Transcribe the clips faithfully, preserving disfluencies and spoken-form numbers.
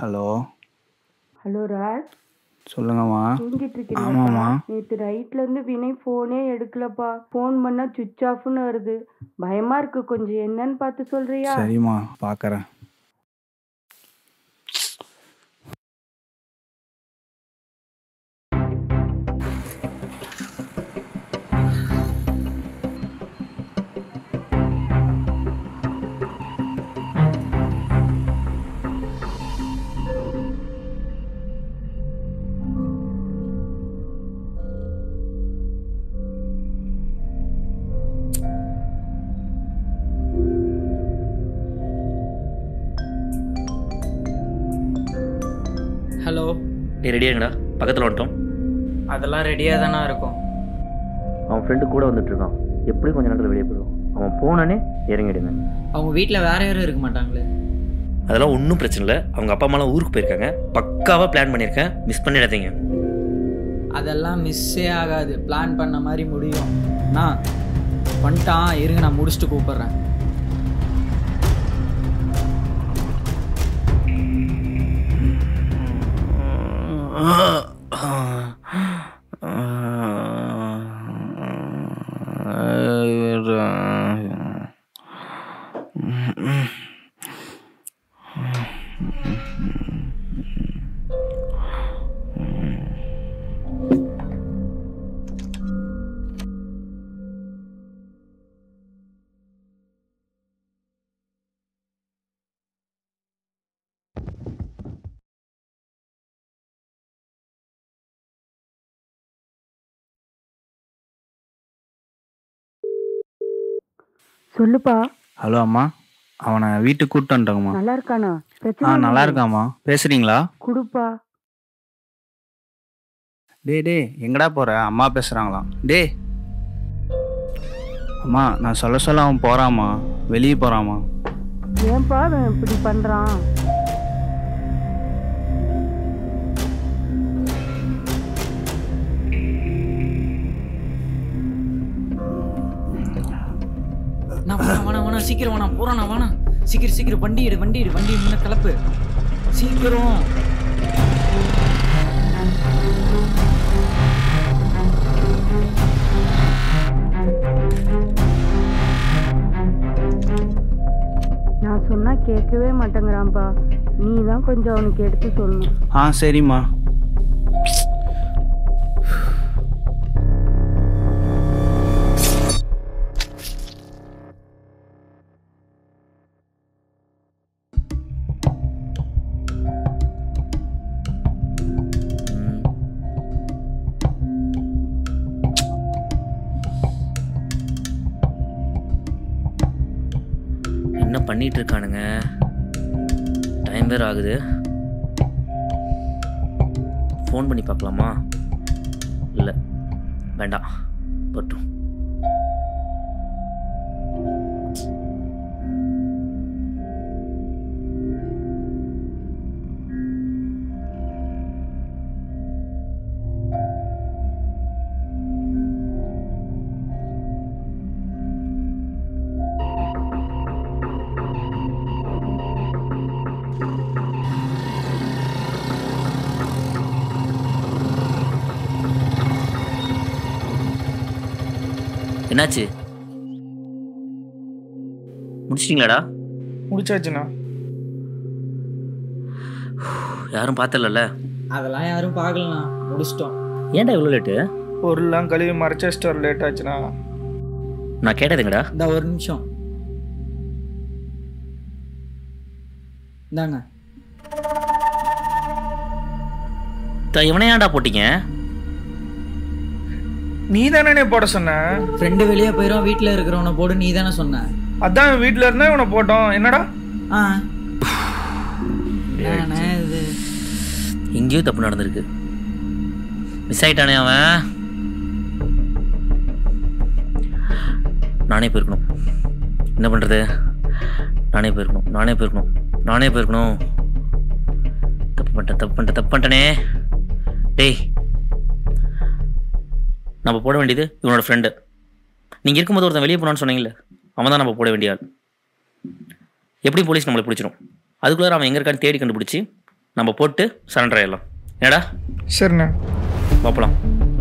Hello hello Raj, சொல்லுங்கம்மா. தூங்கிட்டு இருக்கீங்களா? ஆமாம்மா. நேற்று நைட்ல இருந்து வினய் ஃபோனே எடுக்கலப்பா. ஃபோன் பண்ணா சுவிட்ச் ஆஃப்னு வருது. பயமா இருக்கு, கொஞ்சம் என்னன்னு பார்த்து சொல்றியா? சரிம்மா, பார்க்குறேன். ஹலோ, நீ ரெடியாங்கடா? பக்கத்தில் வந்துட்டோம். அதெல்லாம் ரெடியாக தானே இருக்கும். அவன் ஃப்ரெண்டு கூட வந்துட்டுருக்கான். எப்படி கொஞ்சம் நேரத்தில் வெளியே போயிடுவான். அவன் போனானே இறங்கிடுங்க. அவங்க வீட்டில் வேற யாரும் இருக்க மாட்டாங்களே? அதெல்லாம் ஒன்றும் பிரச்சனை இல்லை. அவங்க அப்பா அம்மாலாம் ஊருக்கு போயிருக்காங்க. பக்காவாக பிளான் பண்ணியிருக்கேன், மிஸ் பண்ணிடாதீங்க. அதெல்லாம் மிஸ்ஸே ஆகாது. பிளான் பண்ண மாதிரி முடியும். நான் வந்துட்டான், இருங்க நான் முடிச்சுட்டு கூப்பிட்றேன். சொல்லுப்பா. ஹலோ அம்மா, அவனை வீட்டுக்கு கூப்பிட்டு வந்துட்டோங்கம்மா. நல்லா இருக்கானா? ஆ பிரச்சனை நல்லா இருக்காம்மா. பேசுறீங்களா? குடுப்பா. டே டே எங்கடா போற? அம்மா பேசுகிறாங்களாம். டே அம்மா, நான் சொல்ல சொல்ல அவன் போகிறாம்மா, வெளியே போகிறாம்மா. ஏன்பா அவன் இப்படி பண்றான்? நான் வேணா வேணா வேணா சீக்கிரம் வேணா போறானா வேணா சீக்கிரம் சீக்கிரம் வண்டி எடு வண்டி எடு வண்டி முன்ன கிளப்பு சீக்கிரம். நான் சொன்னா கேட்கவே மாட்டேங்கிறான்பா. நீ தான் கொஞ்சம் அவனுக்கு எடுத்து சொல்லணும். ஆ சரிம்மா. என்ன பண்ணிட்டு இருக்கானுங்க? டைம் வேறு ஆகுது. ஃபோன் பண்ணி பார்க்கலாமா? இல்லை வேண்டாம், பட்டும். என்னாச்சு? முடிச்சிட்டிங்களாடா? முடிச்சாச்சுண்ணா. யாரும் பார்த்தல? அதெல்லாம் யாரும் பார்க்கலாம், முடிச்சிட்டோம். ஏன்டா இவ்வளோ லேட்டு? பொருள்லாம் கழுவி மறைச்ச ஸ்டோர் லேட் ஆச்சுண்ணா. நான் கேட்டதுங்கடா. இந்த ஒரு நிமிஷம் இந்தாங்க. இவனை ஏன்டா போட்டீங்க? நீ தானே போட சொன்ன? ஃப்ரெண்டு வெளியே போயிடும், வீட்டில் இருக்கிறவனை போடு நீ தானே சொன்ன. அதான் வீட்டில் இருந்தா இவனை போட்டோம். என்னடா? ஆ இது எங்கேயோ தப்பு நடந்திருக்கு. மிஸ் ஆயிட்டானே அவன். நானே போயிருக்கணும். என்ன பண்ணுறது? நானே போயிருக்கணும் நானே போயிருக்கணும் நானே போயிருக்கணும் தப்பு பண்ணிட்டேன் தப்பு பண்ணிட்டேன் தப்பு பண்ணிட்டேனே. டேய், நம்ம போட வேண்டியது இவனோட ஃப்ரெண்டு. நீங்கள் இருக்கும்போது ஒருத்தன் வெளியே போனான்னு சொன்னீங்களே, அவன் தான் நம்ம போட வேண்டிய ஆள். எப்படி போலீஸ் நம்மளை பிடிச்சிடும். அதுக்குள்ளே அவன் எங்கே இருக்கான்னு தேடி கண்டுபிடிச்சி நம்ம போட்டு சரண்டர் ஆயிடலாம். ஏடா? சரிண்ணே. பார்ப்பலாம்.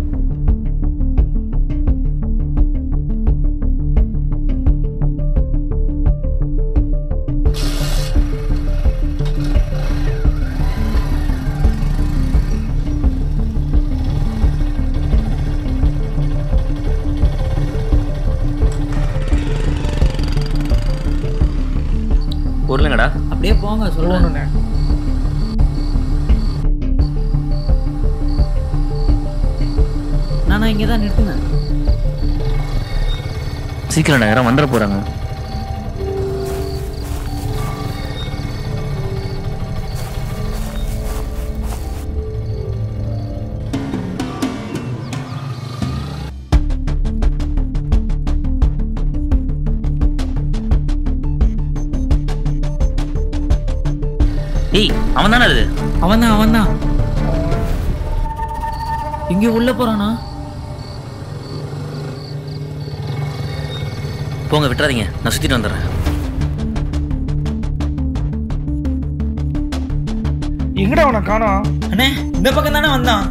பொருளுங்கடா. அப்படியே போங்க சொல்லணுண்ணே. நான் இங்கே தான் நிறுத்துனேன். சீக்கிரம் நேரம் வந்துட போறாங்க. ஏய், அவன் தானே அது? அவன் தான் அவன் தான் இங்கே உள்ள போறானா? போங்க, விட்டுறாதீங்க, நான் சுத்திட்டு வந்துடுறேன். எங்கடா அவனை காணோம்? அண்ணே, இந்த பக்கம் தானே வந்தான்.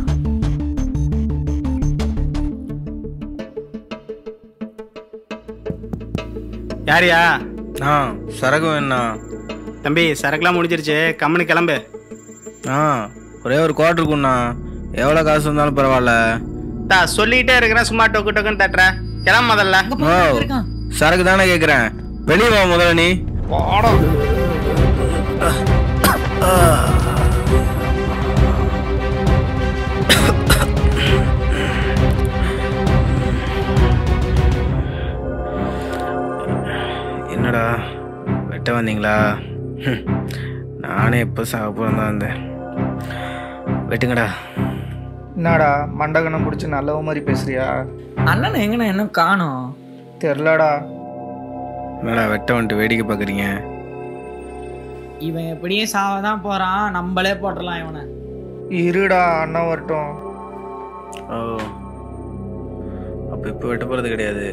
யாரியா? ஆ சரக்கு வேணா தம்பி, சரக்குலாம் முடிஞ்சிருச்சு, கம்பெனி கிளம்பு. ஆ ஒரே ஒரு குவார்டருக்குண்ணா, எவ்வளோ காசு இருந்தாலும் பரவாயில்ல. தா சொல்லிக்கிட்டே இருக்கிறேன், சும்மா டொக்கு டொக்குன்னு தட்டுற. கிளம்ப முதல்ல. ஓ சரக்கு தானே கேட்குறேன், வெளியே வா முதல்ல நீ. வாடா. என்னடா வெட்ட வந்தீங்களா? நானே எப்போ சாப்பிட்றேன் தான் இருந்தேன். வெட்டுங்கடா. என்னடா மண்டகனம் பிடிச்சி நல்லவ மாதிரி பேசுறியா? அண்ணன் எங்கண்ணா என்ன காணோம்? தெரிலடா. என்னடா வெட்ட வந்துட்டு வேடிக்கை பார்க்குறீங்க? இவன் எப்படியும் சாவதான் போறான், நம்மளே போட்டுடலாம் இவனை. இருடா, அண்ணா வரட்டும். ஓ அப்போ இப்போ வெட்ட போகிறது கிடையாது.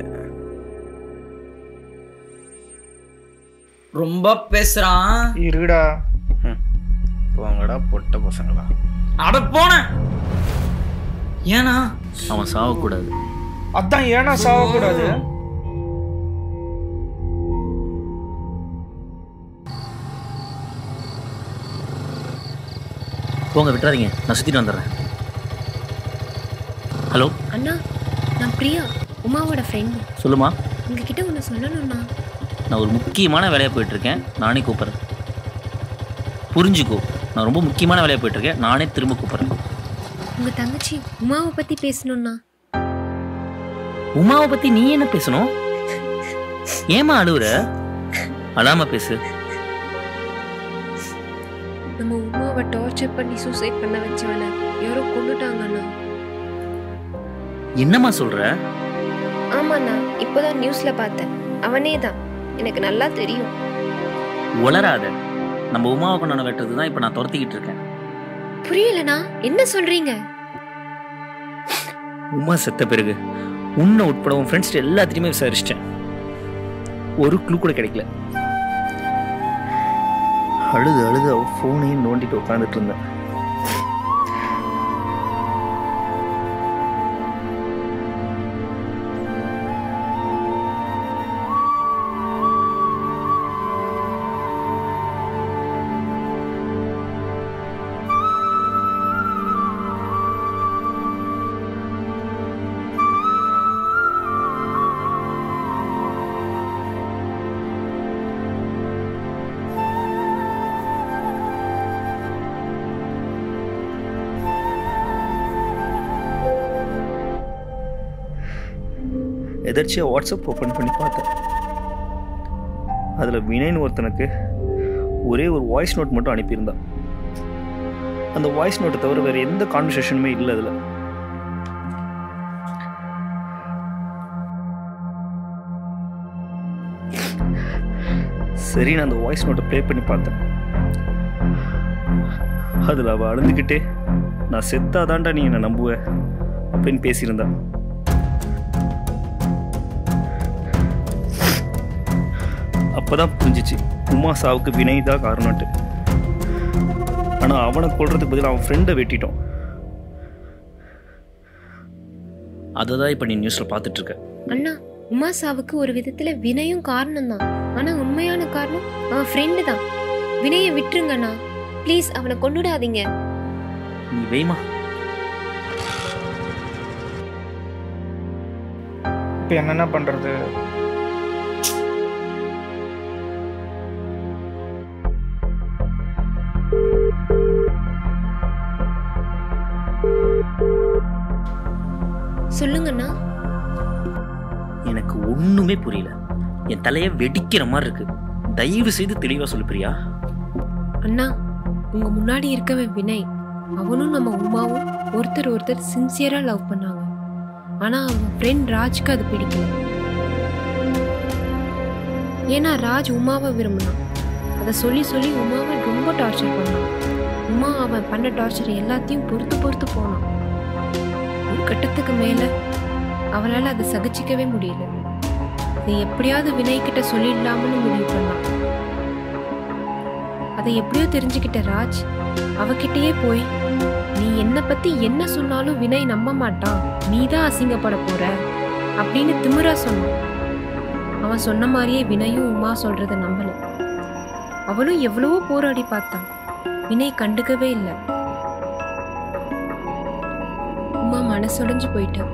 ரொம்ப பேசுறான். இருடா. போங்கடா பொட்ட பசங்களா. அட போன. ஏனா அவன் சாவக்கூடாது. அதான் ஏனா சாவக்கூடாது. போங்க, விட்டுறாதீங்க, நான் சுத்திட்டு வந்துடுறேன். ஹலோ அண்ணா, நான் பிரியா, உமாவோட ஃப்ரெண்ட். சொல்லுமா. உங்ககிட்ட ஒன்று சொல்லணும்ண்ணா. நான் ஒரு முக்கியமான வேலையாக போயிட்டுருக்கேன், நானே கூப்பிட்றேன். புரிஞ்சுக்கோ, நான் ரொம்ப முக்கியமான வேலையாக போயிட்டுருக்கேன், நானே திரும்ப கூப்பிட்றேன். உங்கள் தங்கச்சி உமாவை பற்றி பேசணும்ண்ணா. உமாவை பற்றி நீ என்ன பேசணும்? ஏமா அழுவுற? அழாம பேசு. நம்ம உமாவை டார்ச்சர் பண்ணி சூசைட் பண்ண வச்சவனை யாரோ கொண்டுட்டாங்கண்ணா. என்னம்மா சொல்ற? ஆமாண்ணா, இப்போதான் நியூஸ்ல பார்த்தேன். அவனே தான், எனக்கு நல்லா தெரியும். உளராத. நம்ம உமாவை கொண்டாட வெட்டுறது தான் இப்போ நான் துரத்திக்கிட்டு இருக்கேன். புரியலண்ணா, என்ன சொல்றீங்க? உமா செத்த பிறகு உன்னை உட்பட உன் ஃப்ரெண்ட்ஸ் எல்லாத்தையுமே விசாரிச்சிட்டேன். ஒரு க்ளூ கூட கிடைக்கல. அழுது அழுது அவ ஃபோனையும் நோண்டிட்டு உட்காந்துட்டு இருந்தேன். எதாச்சியாக வாட்ஸ்அப் ஓப்பன் பண்ணி பார்த்தேன். அதில் வினய்னு ஒருத்தனுக்கு ஒரே ஒரு வாய்ஸ் நோட் மட்டும் அனுப்பியிருந்தான். அந்த வாய்ஸ் நோட்டை தவிர வேறு எந்த கான்வர்சேஷனுமே இல்லை அதில். சரி, நான் அந்த வாய்ஸ் நோட்டை ப்ளே பண்ணி பார்த்தேன். அதில் அவள் அழுந்துக்கிட்டே, நான் செத்தாதான்டா நீ என்னை நம்புவ அப்படின்னு பேசியிருந்தான். அப்போதான் புரிஞ்சிச்சு உமா சாவுக்கு வினய் தான் காரணம்ட்டு. ஆனால் அவனை கொல்றதுக்கு பதில் அவன் ஃப்ரெண்டை வெட்டிட்டோம். அதை தான் இப்போ நீ நியூஸில் பார்த்துட்ருக்க. அண்ணா, உமா சாவுக்கு ஒரு விதத்துல வினயும் காரணம் தான். ஆனா உண்மையான காரணம் அவன் ஃப்ரெண்டு தான். வினயை விட்டுருங்கண்ணா ப்ளீஸ், அவனை கொன்னுடாதீங்க. நீ வெய்மா. இப்போ என்னென்ன பண்ணுறது? சொல்லுங்கண்ணா. எனக்கு ஒண்ணுமே புரியல. என் தலையை வெடிக்கிற மாதிரி இருக்கு. தயவு செய்து தெளிவா சொல்லு பிரியா. அண்ணா, உங்க முன்னாடி இருக்கவன் வினய். அவனும் நம்ம உமாவும் ஒருத்தர் ஒருத்தர் சின்சியரா லவ் பண்ணாங்க. ஆனா அவன் ஃப்ரெண்ட் ராஜ்க்கு அது பிடிக்கல. ஏன்னா ராஜ் உமாவை விரும்பினான். அதை சொல்லி சொல்லி உமாவை ரொம்ப டார்ச்சர் பண்ணான். உமா அவன் பண்ண டார்ச்சர் எல்லாத்தையும் பொறுத்து பொறுத்து போனான். ஒரு கட்டத்துக்கு மேல அவளால் அதை சகிச்சிக்கவே முடியல. அதை எப்படியாவது வினய் கிட்ட சொல்லிடலாம்னு முடிவு பண்ணான். அதை எப்படியோ தெரிஞ்சுக்கிட்ட ராஜ் அவகிட்டயே போய், நீ என்ன பத்தி என்ன சொன்னாலும் வினய் நம்ப மாட்டான், நீ தான் அசிங்கப்பட போற அப்படின்னு திமிரா சொன்னான். அவன் சொன்ன மாதிரியே வினயும் உமா சொல்றத நம்பல. அவளும் எவ்வளவோ போராடி பார்த்தான். வினய் கண்டுக்கவே இல்லை. உமா மனசுடைஞ்சு போயிட்டான்.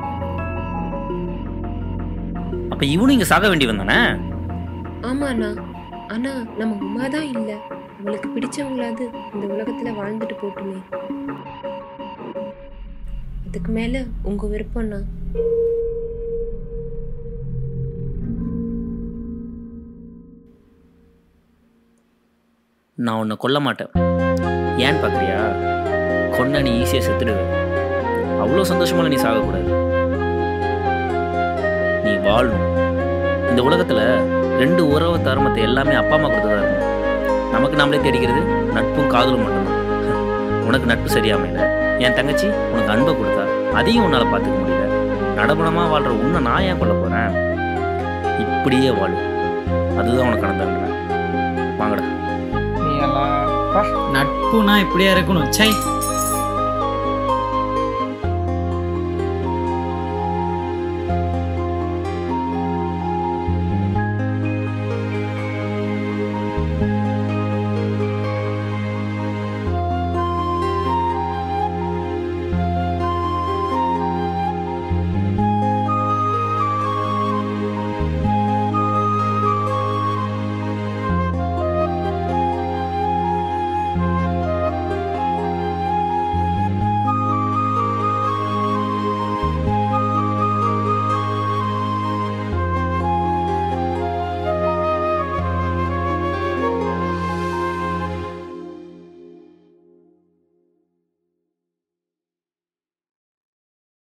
அப்ப இவனும் இங்க சாக வேண்டி வந்தானே? ஆமாண்ணா, ஆனா நம்ம உமா தான் இல்ல. அவளுக்கு பிடிச்சவங்களாவது இந்த உலகத்துல வாழ்ந்துட்டு போட்டுமே. அதுக்கு மேல உங்க விருப்பம்னா. நான் உன்னை கொல்ல மாட்டேன். ஏன்னு பார்க்குறியா? கொன்ன நீ ஈஸியாக செத்துடுவேன். அவ்வளோ சந்தோஷமான நீ சாகக்கூடாது. நீ வாழணும். இந்த உலகத்தில் ரெண்டு உறவு தர்மத்தை எல்லாமே அப்பா அம்மா கொடுத்ததா இருக்கும். நமக்கு நாமளே தேடிக்கிறது நட்பும் காதலும் மட்டும்தான். உனக்கு நட்பு சரியாமையில என் தங்கச்சி உனக்கு அன்பை கொடுத்தா, அதையும் உன்னால் பார்த்துக்க முடியல. நடபணமாக வாழ்கிற உன்னை நான் ஏன் கொல்ல போகிறேன்? இப்படியே வாழு. அதுதான் உனக்கு நடந்தாங்க. வாங்கடா. நீ எல்லாம் நட்புனா இப்படியா இருக்கணும். சை.